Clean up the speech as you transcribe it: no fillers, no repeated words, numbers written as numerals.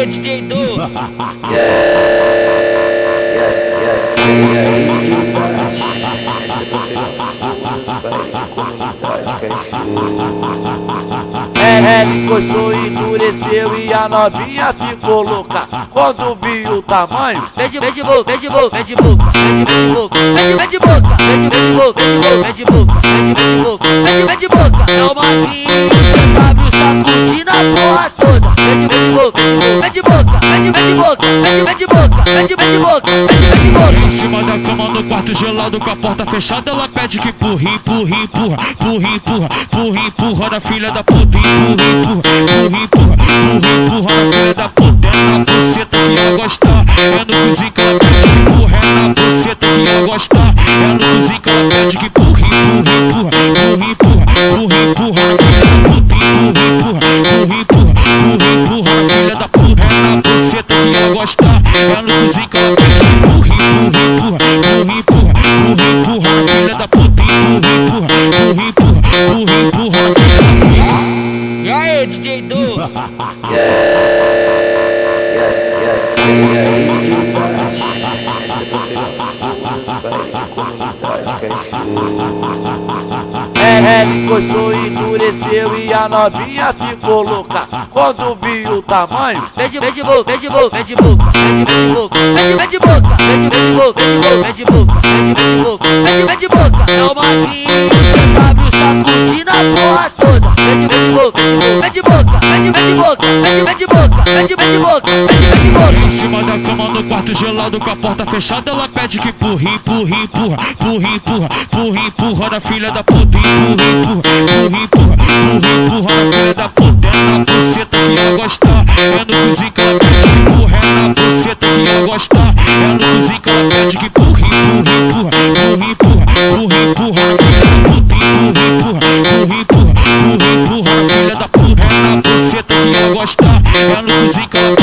aí, DJ Du? Coçou, endureceu e a novinha ficou louca quando viu o tamanho. Vem de boca, vem de boca, vem de boca, vem de boca, vem de boca, vem de boca, vem de boca, vem de boca, vem de boca. É o magrinho, W está curtindo a porra toda. Vem de boca, vem de boca, vem de boca, vem de boca, vem de boca, vem de boca. Em cima da cama no quarto gelado com a porta fechada, ela pede que empurra, empurra, empurra, empurra, empurra, empurra, empurra na filha da puta, empurra, empurra, empurra, empurra, empurra na filha da puta. É na buceta que ela gosta, é no cozinho que ela pede que empurra, é na buceta que ela gosta, é no cozinho que ela pede que empurra, empurra, empurra, empurra, empurra, empurra, empurra na filha da puta, empurra, empurra, empurra, empurra, empurra na filha da puta. É na buceta que ela gosta, é no cozinho que ela pede que empurra, empurra, empurra, empurra, empurra, empurra na filha da puta, empurra, empurra, empurra, empurra, empurra na filha da puta. E aí, DJ Du? Coçou, endureceu e a novinha ficou louca quando viu o tamanho. Vem de boca, vem de boca, vem de boca, vem de boca, vem de boca, vem de boca, vem de boca, vem de boca, vem de boca. É o magrinho, W está curtindo a porra toda. Vem de boca, vem de boca, vem de boca, vem de boca, vem de boca, vem de boca. Em cima da cama no quarto gelado com a porta fechada, ela pede que empurra, empurra, empurra, empurra, empurra, empurra, empurra na filha da puta, empurra, empurra, empurra, empurra, empurra, empurra na filha da puta. É na buceta que ela gosta, é no cozinho que ela pede que empurra, é na buceta que ela gosta, é no cozinho que ela pede que empurra, empurra, empurra, empurra, empurra, empurra, empurra na filha da puta, empurra, empurra, empurra, empurra, empurra, empurra na filha da puta. É na buceta que ela gosta, é no cozinho que ela pede